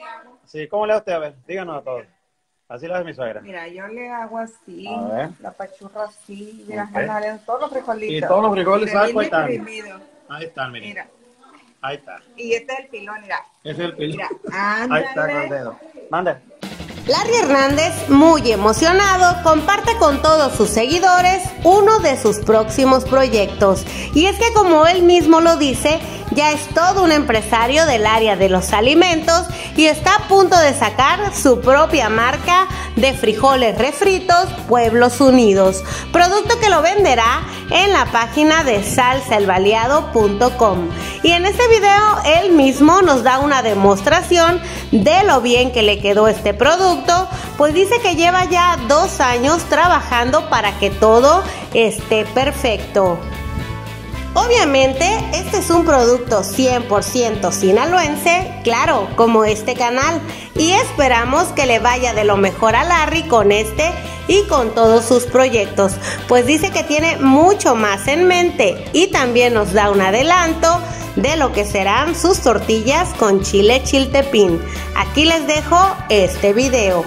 Sí, ¿cómo le hace usted? A ver, díganos a todos. Así lo hace mi suegra. Mira, yo le hago así, A ver. la pachurra así, mira, Ok. ándale, todos los frijolitos. Y todos los frijoles, ¿sabes cuál Bien están? exprimido. Ahí están, miren. Mira, Ahí está. y este es el pilón, mira. Ese es el pilo. Mira, Ahí está con el ándale. dedo. Mande. Larry Hernández, muy emocionado, comparte con todos sus seguidores uno de sus próximos proyectos. Y es que, como él mismo lo dice, ya es todo un empresario del área de los alimentos y está a punto de sacar su propia marca de frijoles refritos Pueblos Unidos, producto que lo venderá en la página de salsaelbaleado.com. Y en este video él mismo nos da una demostración de lo bien que le quedó este producto, pues dice que lleva ya 2 años trabajando para que todo esté perfecto. Obviamente, este es un producto 100% sinaloense, claro, como este canal, y esperamos que le vaya de lo mejor a Larry con este y con todos sus proyectos, pues dice que tiene mucho más en mente y también nos da un adelanto de lo que serán sus tortillas con chile chiltepín. Aquí les dejo este video.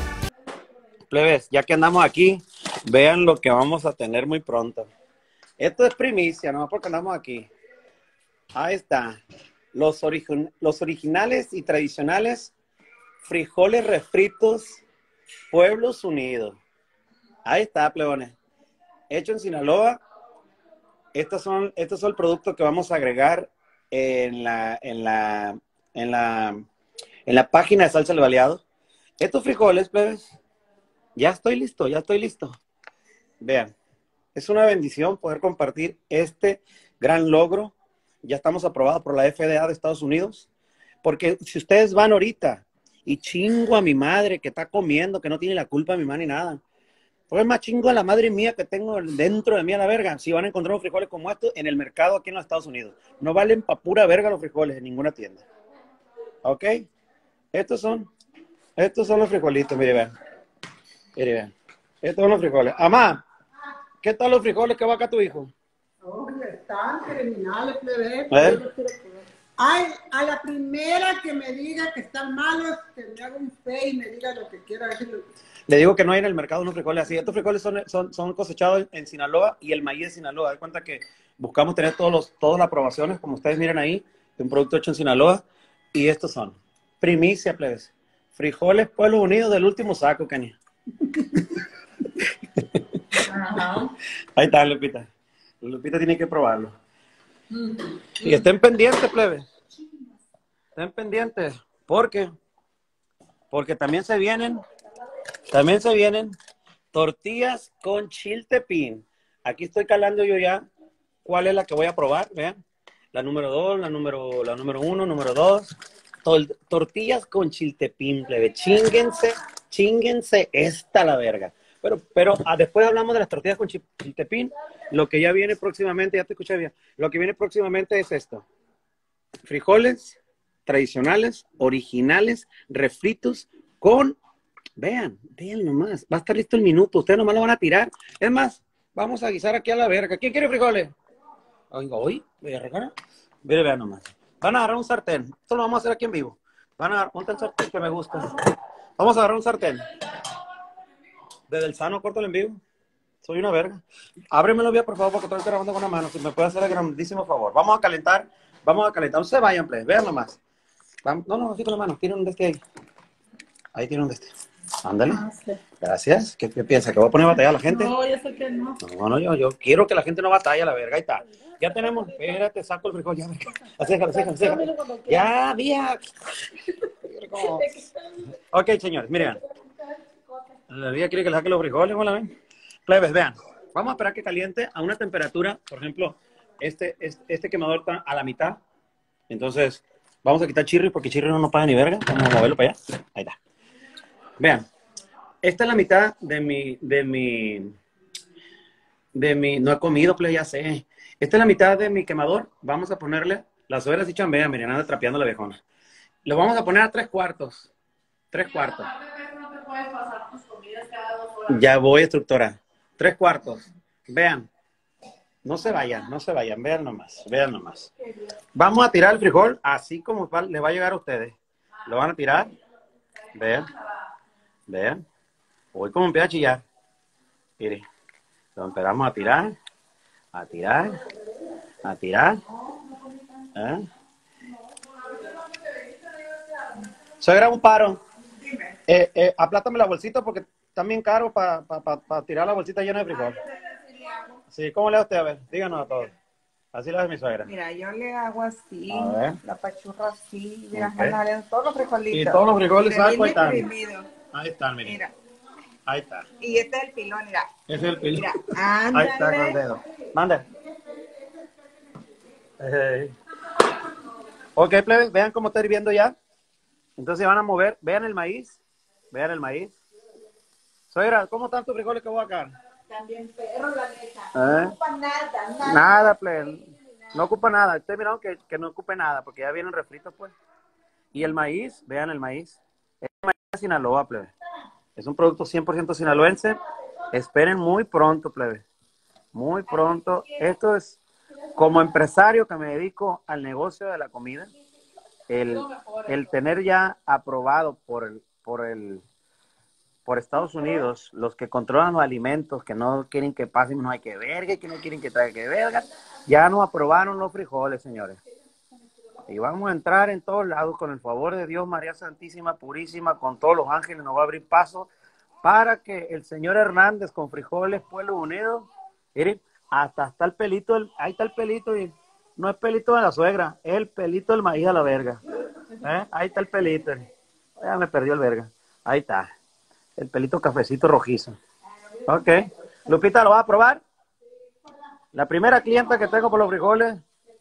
Plebes, ya que andamos aquí, vean lo que vamos a tener muy pronto. Esto es primicia, no porque andamos aquí. Ahí está. Los originales y tradicionales frijoles refritos Pueblos Unidos. Ahí está, plebones. Hecho en Sinaloa. Estos son el producto que vamos a agregar en la página de Salsa El Baleado. Estos frijoles, plebes, ya estoy listo. Vean. Es una bendición poder compartir este gran logro. Ya estamos aprobados por la FDA de Estados Unidos. Porque si ustedes van ahorita y chingo a mi madre que está comiendo, que no tiene la culpa mi mamá ni nada. Pues más chingo a la madre mía que tengo dentro de mí a la verga. Si van a encontrar unos frijoles como estos en el mercado aquí en los Estados Unidos. No valen pa' pura verga los frijoles en ninguna tienda. ¿Ok? Estos son los frijolitos, mire, vean. Mire, vean. Estos son los frijoles. Amá. ¿Qué tal los frijoles que va acá tu hijo? Oye, están criminales, plebe. ¿Eh? Ay, a la primera que me diga que están malos, que me haga un fe y me diga lo que quiera decir. Le digo que no hay en el mercado unos frijoles así. Estos frijoles son cosechados en Sinaloa y el maíz de Sinaloa. Da cuenta que buscamos tener todas las aprobaciones, como ustedes miran ahí, de un producto hecho en Sinaloa. Y estos son primicia, plebes. Frijoles Pueblos Unidos del último saco, Kenia. Ajá. Ahí está, Lupita. Lupita tiene que probarlo. Y estén pendientes, plebes. Estén pendientes. Porque también se vienen tortillas con chiltepín. Aquí estoy calando yo ya cuál es la que voy a probar. Vean. La número 2, la número 1, número 2. Tortillas con chiltepín, plebe. Chínguense esta la verga. Pero después hablamos de las tortillas con chiltepín. Lo que ya viene próximamente, ya te escuché bien. Lo que viene próximamente es esto. Frijoles tradicionales, originales, refritos con... Vean nomás. Va a estar listo el minuto. Ustedes nomás lo van a tirar. Es más, vamos a guisar aquí a la verga. ¿Quién quiere frijoles? Oiga, verga. Vean nomás. Van a agarrar un sartén. Esto lo vamos a hacer aquí en vivo. Van a agarrar un sartén que me gusta. Vamos a agarrar un sartén. Desde el sano corto el en vivo. Soy una verga. Ábremelo bien, por favor, porque estoy grabando con la mano. Si me puede hacer el grandísimo favor. Vamos a calentar. No se vayan, please. Vean nomás. No, así con la mano. Tiene un de este ahí. Ahí tiene un de este. Ándale. Gracias. ¿Qué piensa? ¿Que voy a poner a batallar a la gente? No, yo sé que no. No, yo quiero que la gente no batalle a la verga. Ahí está. Ya tenemos. Espérate, saco el frijol. Ya, acércalo. Ya, vía. Ok, señores, miren. La vida quiere que le saque los frijoles, ¿no la ven? Plebes, vean. Vamos a esperar que caliente a una temperatura, por ejemplo, este quemador está a la mitad. Entonces, vamos a quitar chirri porque chirri no nos paga ni verga. Vamos a moverlo para allá. Ahí está. Vean. Esta es la mitad de mi... No he comido, plebes, ya sé. Esta es la mitad de mi quemador. Vamos a ponerle... Las suegras y chambean, miren, anda trapeando la viejona. Lo vamos a poner a 3/4. 3/4. Ya voy, instructora. 3/4. Vean. No se vayan. Vean nomás. Vamos a tirar el frijol así como le va a llegar a ustedes. Lo van a tirar. Vean. Vean. Hoy como empieza a chillar. Mire. Lo empezamos a tirar. A tirar. A tirar. ¿Eh? Suegra, un paro. Aplátame la bolsita porque están bien caros para tirar la bolsita llena de frijol. Sí, ¿cómo le da usted? A ver, díganos a todos. Así lo hace mi suegra. Mira, yo le hago así, A ver. la pachurra así, mira, Ok. todos los frijolitos. Y todos los frijoles, ¿sabes cuál están? Exprimido. Ahí están, miren. Mira, Ahí está. y este es el pilón, mira. Ese es el pilo. Mira, Ahí está con el ándale. dedo. Mande. Ok, plebes, vean cómo está hirviendo ya. Entonces van a mover. Vean el maíz. Vean el maíz. Suegra, ¿cómo están tus frijoles que voy a sacar? También perro, la neta. ¿Eh? No ocupa nada. Nada, plebes. No ocupa nada. Ustedes miraron que no ocupe nada porque ya vienen refritos, pues. Y el maíz, vean el maíz. Es maíz de Sinaloa, plebe. Es un producto 100% sinaloense. Esperen muy pronto, plebe. Muy pronto. Esto es, como empresario que me dedico al negocio de la comida, el tener ya aprobado por Estados Unidos, los que controlan los alimentos, que no quieren que pasen, no hay que verga, que no quieren que traiga que verga, ya nos aprobaron los frijoles, señores. Y vamos a entrar en todos lados con el favor de Dios, María Santísima, Purísima, con todos los ángeles nos va a abrir paso para que el señor Hernández con frijoles, Pueblo Unido, miren, hasta está el pelito, ahí está el pelito y no es pelito de la suegra, es el pelito del maíz a la verga. Ahí está el pelito. Ya me perdió el verga. Ahí está. El pelito cafecito rojizo. Ok. Lupita, ¿lo vas a probar? La primera clienta que tengo por los frijoles.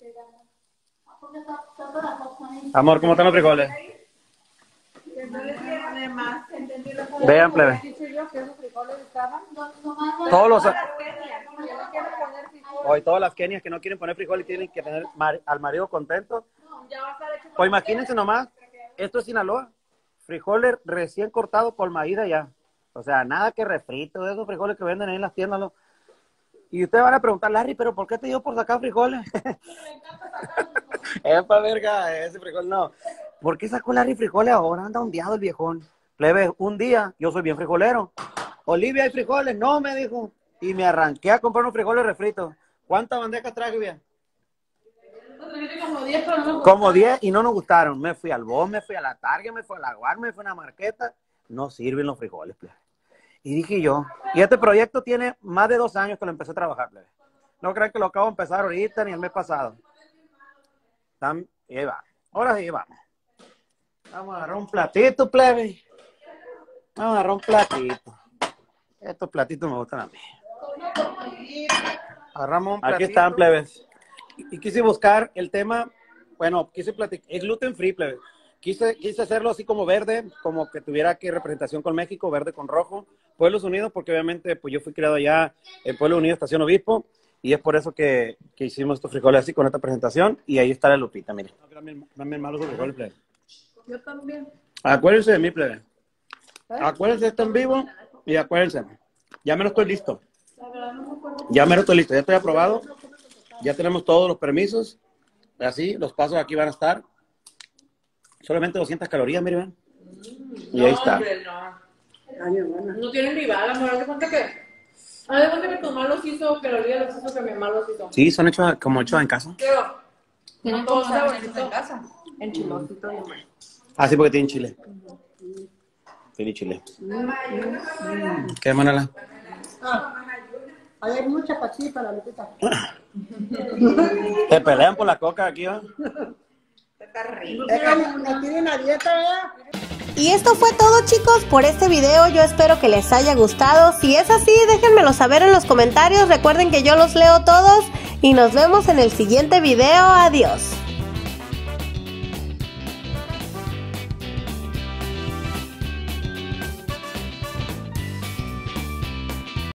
Amor, ¿cómo están los frijoles? Vean, plebe. Todos los... Hoy todas las kenias que no quieren poner frijoles tienen que tener al marido contento. Pues imagínense nomás, esto es Sinaloa. Frijoles recién cortados por maíz allá. O sea, nada que refrito, de esos frijoles que venden ahí en las tiendas. ¿No? Y ustedes van a preguntar, Larry, ¿pero por qué te dio por sacar frijoles? Es para verga, ese frijol no. ¿Por qué sacó Larry frijoles ahora? Anda ondeado el viejón. Plebe, un día, yo soy bien frijolero. Olivia, ¿hay frijoles? No, me dijo. Y me arranqué a comprar unos frijoles refritos. ¿Cuántas bandejas traje, bien? Como 10 y no nos gustaron. Me fui al Bon, me fui a la Target, me fui a la Guar, me fui a la Marqueta. No sirven los frijoles, plebe. Y dije yo, y este proyecto tiene más de 2 años que lo empecé a trabajar, plebe. No crean que lo acabo de empezar ahorita ni el mes pasado. Y ahí va. Ahora sí, vamos. Vamos a agarrar un platito, plebe. Vamos a agarrar un platito. Estos platitos me gustan a mí. Agarramos un platito. Aquí están, plebes. Y quise buscar el tema, bueno, quise platicar, es gluten free, plebe. Quise hacerlo así como verde, como que tuviera aquí representación con México, verde con rojo. Pueblos Unidos, porque obviamente pues yo fui criado allá en Pueblo Unido, Estación Obispo, y es por eso que hicimos estos frijoles así con esta presentación, y ahí está la Lupita, miren. También malos los frijoles, plebe. Yo también. Acuérdense de mí, plebe. Acuérdense de esto en vivo, y acuérdense, ya menos estoy listo. Ya menos estoy listo, ya estoy aprobado. Ya tenemos todos los permisos. Así, los pasos aquí van a estar. Solamente 200 calorías, miren. Y ahí está. Hombre, no tienen rival, amor. Haz de cuenta que tu mamá los hizo, que los días los hizo, que mi mamá los hizo. Sí, son hechos como hechos en casa. Pero, Tienen todos como sabrositos. en casa. En chilosito. Ah, sí, porque tienen chile. Tiene chile. ¿Qué, Manala? Ahí hay mucha pachita para la Lupita. Te pelean por la coca aquí, ¿no? No tienen a dieta, ¿verdad? Y esto fue todo, chicos, por este video. Yo espero que les haya gustado. Si es así, déjenmelo saber en los comentarios. Recuerden que yo los leo todos y nos vemos en el siguiente video. Adiós.